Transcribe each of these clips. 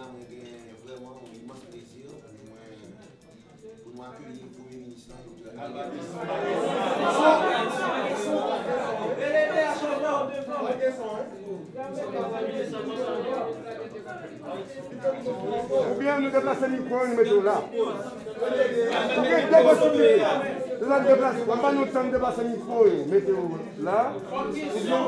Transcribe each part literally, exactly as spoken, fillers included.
vraiment un immense plaisir pour nous accueillir le Premier ministre. Ou bien nous déplacer le micro et nous mettons là. Ok, deux possibilités. Nous allons déplacer. On va nous temps de déplacer le micro et mettons là. Ou bien,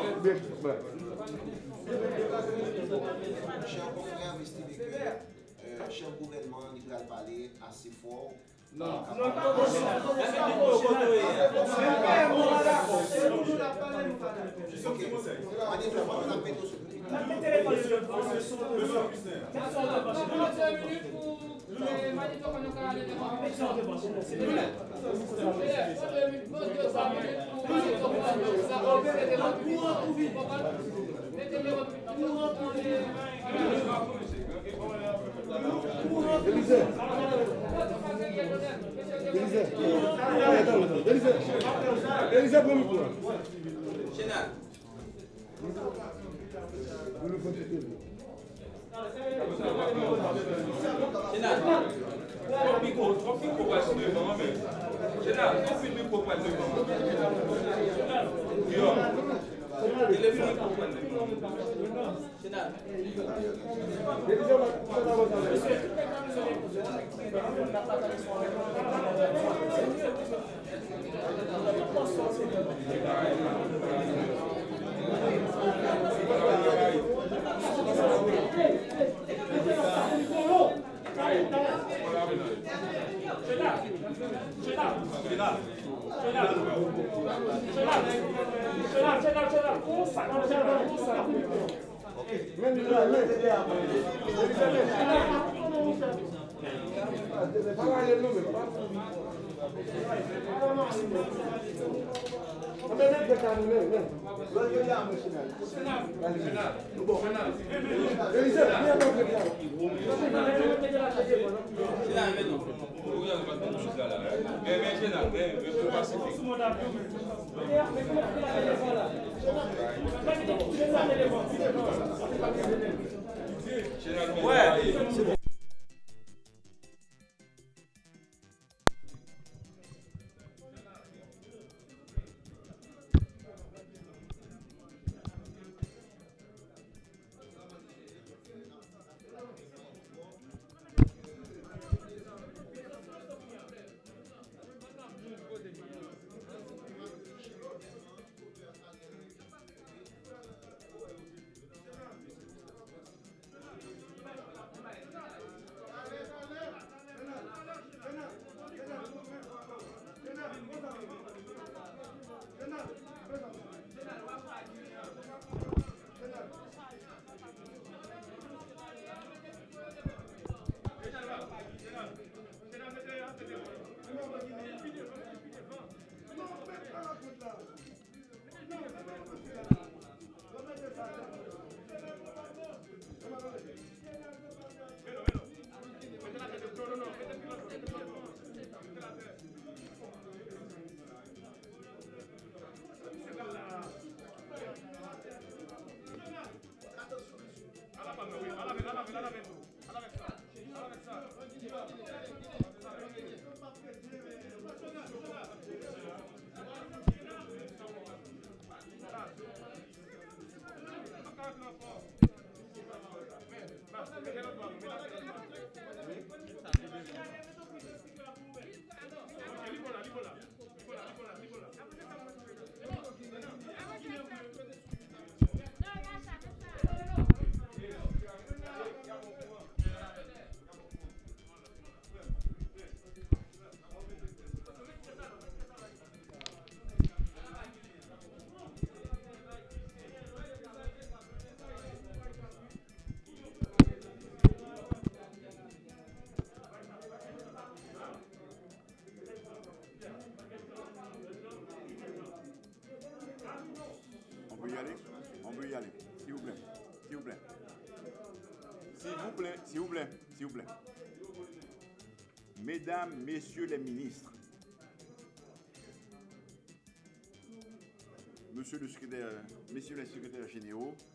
chers confrères, estimez que euh, cher gouvernement, il va parler assez fort. Non, non, non, Élisée, pour le coup. Général. Général. Trois micros, trois micros passent devant, mais. Général, trois micros passent devant. Il est venu pour prendre. Général. Ouais, c'est bon. S'il vous plaît, s'il vous plaît. Mesdames, Messieurs les ministres, Monsieur le secrétaire, Messieurs les secrétaires généraux,